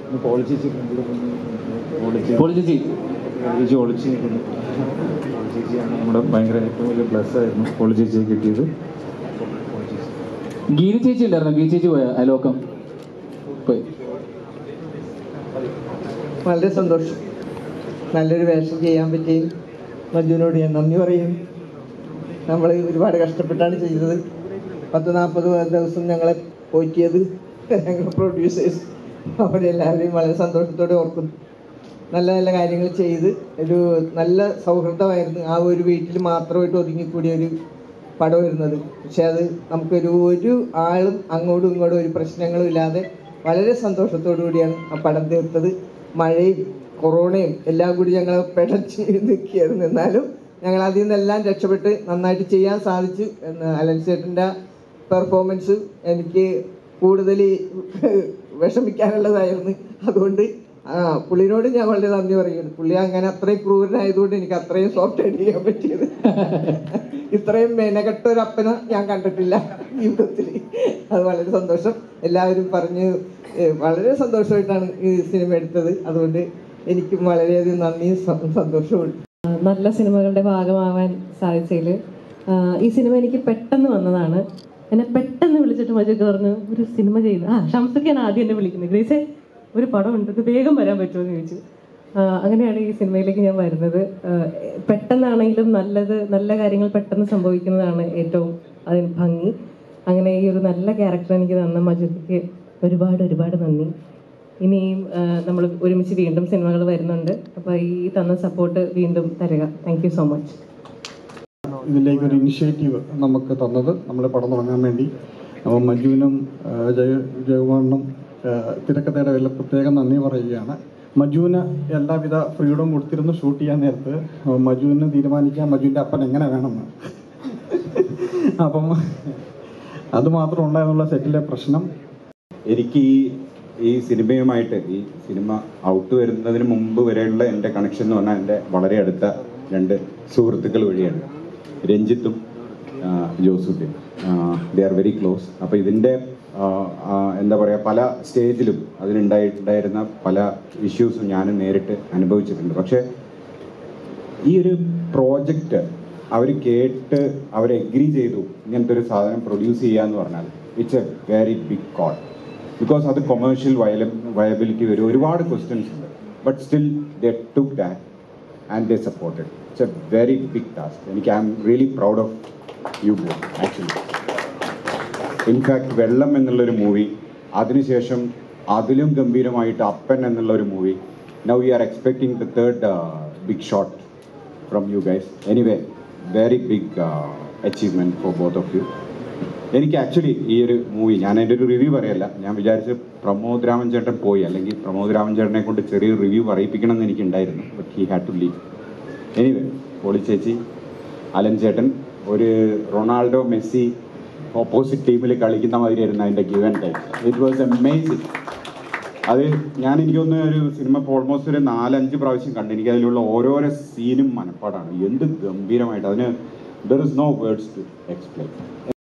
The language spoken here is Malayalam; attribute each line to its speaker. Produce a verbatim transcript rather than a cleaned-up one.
Speaker 1: പോളിച്ചേച്ചി ചേച്ചി ഒളിച്ച് നിൽക്കുന്നു. ചേച്ചിയാണ് നമ്മുടെ ഭയങ്കര ഏറ്റവും വലിയ പ്ലസ് ആയിരുന്നു പോളി ചേച്ചിയെ കിട്ടിയത്.
Speaker 2: ഗീത ചേച്ചി ഉണ്ടായിരുന്നു. ഗീത ചേച്ചി പോയ അലോക്കം പോയി.
Speaker 3: വളരെ സന്തോഷം. നല്ലൊരു വേഷം ചെയ്യാൻ പറ്റി. മഞ്ജുവിനോട് ഞാൻ നന്ദി പറയും. നമ്മൾ ഒരുപാട് കഷ്ടപ്പെട്ടാണ് ചെയ്തത്. പത്ത് നാൽപ്പത് ദിവസം ഞങ്ങളെ പോറ്റിയത് ഞങ്ങൾ പ്രൊഡ്യൂസേഴ്സ്. അവരെല്ലാവരെയും വളരെ സന്തോഷത്തോടെ ഓർക്കുന്നു. നല്ല നല്ല കാര്യങ്ങൾ ചെയ്ത് ഒരു നല്ല സൗഹൃദമായിരുന്നു. ആ ഒരു വീട്ടിൽ മാത്രമായിട്ട് ഒതുങ്ങിക്കൂടിയ ഒരു പടം വരുന്നത്. പക്ഷെ അത് നമുക്കൊരു ഒരു ആളും അങ്ങോട്ടും ഇങ്ങോട്ടും ഒരു പ്രശ്നങ്ങളും ഇല്ലാതെ വളരെ സന്തോഷത്തോടു കൂടിയാണ് ആ പടം തീർത്തത്. മഴയും കൊറോണയും എല്ലാം കൂടി ഞങ്ങൾ പിടച്ച് നിൽക്കുകയായിരുന്നു. എന്നാലും ഞങ്ങൾ അതിൽ നിന്നെല്ലാം രക്ഷപ്പെട്ട് നന്നായിട്ട് ചെയ്യാൻ സാധിച്ചു. അലൻ ചേട്ടൻ്റെ പെർഫോമൻസ് എനിക്ക് കൂടുതൽ വിഷമിക്കാനുള്ളതായിരുന്നു. അതുകൊണ്ട് ആ പുള്ളിനോട് ഞാൻ വളരെ നന്ദി പറയുന്നു. പുള്ളി അങ്ങനെ അത്രയും ക്രൂരനായതുകൊണ്ട് എനിക്ക് അത്രയും സോഫ്റ്റ് ആയിട്ട് ചെയ്യാൻ പറ്റിയത്. ഇത്രയും മെനക്കെട്ട ഒരു അപ്പനെ ഞാൻ കണ്ടിട്ടില്ല ജീവിതത്തിൽ. അത് വളരെ സന്തോഷം. എല്ലാവരും പറഞ്ഞ് വളരെ സന്തോഷമായിട്ടാണ് ഈ സിനിമ എടുത്തത്. അതുകൊണ്ട് എനിക്കും വളരെയധികം നന്ദിയും സന്തോഷവും.
Speaker 4: നല്ല സിനിമകളുടെ ഭാഗമാവാൻ സാധിച്ചതിൽ ഈ സിനിമ എനിക്ക് പെട്ടെന്ന് വന്നതാണ്. എന്നെ പെട്ടെന്ന് വിളിച്ചിട്ട് മജുക്ക് പറഞ്ഞു ഒരു സിനിമ ചെയ്ത് ആ ഷംസൊക്കെയാണ് ആദ്യം എന്നെ വിളിക്കുന്നത്. ഗ്രേസേ ഒരു പടം ഉണ്ട്, ഇത് വേഗം വരാൻ പറ്റുമോ എന്ന് ചോദിച്ചു. അങ്ങനെയാണ് ഈ സിനിമയിലേക്ക് ഞാൻ വരുന്നത്. പെട്ടെന്നാണെങ്കിലും നല്ലത് നല്ല കാര്യങ്ങൾ പെട്ടെന്ന് സംഭവിക്കുന്നതാണ് ഏറ്റവും അതിന് ഭംഗി. അങ്ങനെ ഈ ഒരു നല്ല ക്യാരക്ടർ എനിക്ക് തന്ന മജുക്ക് ഒരുപാട് ഒരുപാട് നന്ദി. ഇനിയും നമ്മൾ ഒരുമിച്ച് വീണ്ടും സിനിമകൾ വരുന്നുണ്ട്. അപ്പോൾ ഈ തന്ന സപ്പോർട്ട് വീണ്ടും തരിക. Thank you so much.
Speaker 5: ഇതിലേക്ക് ഒരു ഇനിഷ്യേറ്റീവ് നമുക്ക് തന്നത് നമ്മൾ പടം തുടങ്ങാൻ വേണ്ടി അപ്പോൾ മഞ്ജുവിനും ജയ ജയകുമാറിനും തിരക്കഥയുടെ വലിയ പ്രത്യേകം നന്ദി പറയുകയാണ്. മഞ്ജുവിന് എല്ലാവിധ ഫ്രീഡം കൊടുത്തിരുന്നു ഷൂട്ട് ചെയ്യാൻ നേരത്ത്. മഞ്ജുവിന് തീരുമാനിക്കാൻ മഞ്ജുവിൻ്റെ അപ്പൻ എങ്ങനെ വേണമെന്ന്. അപ്പം അതുമാത്രം ഉണ്ടായിരുന്നുള്ള സെറ്റിലെ പ്രശ്നം.
Speaker 6: എനിക്ക് ഈ ഈ സിനിമയുമായിട്ട് ഈ സിനിമ ഔട്ട് വരുന്നതിന് മുമ്പ് വരെയുള്ള എൻ്റെ കണക്ഷൻ എന്ന് പറഞ്ഞാൽ എൻ്റെ വളരെ അടുത്ത രണ്ട് സുഹൃത്തുക്കൾ വഴിയാണ്. രഞ്ജിത്തും ജോസൂട്ടിയും. They are very close. അപ്പോൾ ഇതിൻ്റെ എന്താ പറയുക പല സ്റ്റേജിലും അതിനുണ്ടായിട്ടുണ്ടായിരുന്ന പല ഇഷ്യൂസും ഞാനും നേരിട്ട് അനുഭവിച്ചിട്ടുണ്ട്. പക്ഷേ ഈ ഒരു പ്രോജക്റ്റ് അവർ കേട്ട് അവർ എഗ്രി ചെയ്തു ഇങ്ങനത്തെ ഒരു സാധനം പ്രൊഡ്യൂസ് ചെയ്യുക എന്ന് പറഞ്ഞാൽ it's a very big call. Because അത് കൊമേഴ്ഷ്യൽ വയല വയബിലിറ്റി വരും, ഒരുപാട് ക്വസ്റ്റ്യൻസ് ഉണ്ട്. But still they took that and they supported. It's a very big task. എനിക്ക് I am really proud of you both actually. In fact വെള്ളം എന്നുള്ളൊരു മൂവി, അതിനുശേഷം അതിലും ഗംഭീരമായിട്ട് അപ്പൻ എന്നുള്ളൊരു movie. Now we are expecting the third big shot from you guys. Anyway very big achievement for both of you. എനിക്ക് ആക്ച്വലി ഈ ഒരു മൂവി ഞാൻ അതിൻ്റെ ഒരു റിവ്യൂ പറയല്ല. ഞാൻ വിചാരിച്ച് പ്രമോദ് രാമൻ ചേട്ടൻ പോയി അല്ലെങ്കിൽ പ്രമോദ് രാമൻ ചേട്ടനെ കൊണ്ട് ചെറിയൊരു റിവ്യൂ പറയിപ്പിക്കണം എന്ന് എനിക്കുണ്ടായിരുന്നു. But he had to leave. Anyway Poly ചേച്ചി, അലൻ ചേട്ടൻ ഒരു റൊണാൾഡോ മെസ്സി ഓപ്പോസിറ്റ് ടീമിൽ കളിക്കുന്ന മാതിരിയായിരുന്നു അതിൻ്റെ give and take. It was amazing. അത് ഞാൻ എനിക്കൊന്ന് ഒരു സിനിമ ഓൾമോസ്റ്റ് ഒരു നാലഞ്ച് പ്രാവശ്യം കണ്ടു. എനിക്ക് അതിലുള്ള ഓരോരോ സീനും മനപ്പാടാണ്. എന്ത് ഗംഭീരമായിട്ട് അതിന് there is no words to explain.